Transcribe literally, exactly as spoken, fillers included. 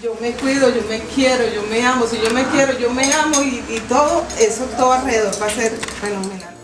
yo me cuido, yo me quiero, yo me amo, si yo me quiero, yo me amo y, y todo, eso todo alrededor va a ser fenomenal.